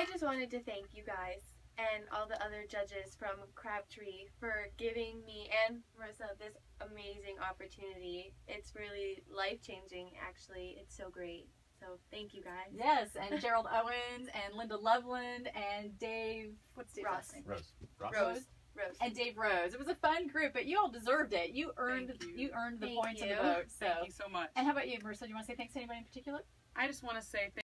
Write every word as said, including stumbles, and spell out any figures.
I just wanted to thank you guys and all the other judges from Crabtree for giving me and Marissa this amazing opportunity. It's really life-changing, actually. It's so great. So thank you guys. Yes, and Gerald Owens and Linda Loveland and Dave, what's Dave's Ross. last name? Rose. Ross. Rose. Rose. And Dave Rose. It was a fun group, but you all deserved it. You earned Thank you. you earned the Thank points you. in the vote. So. Thank you so much. And how about you, Marissa? Do you want to say thanks to anybody in particular? I just want to say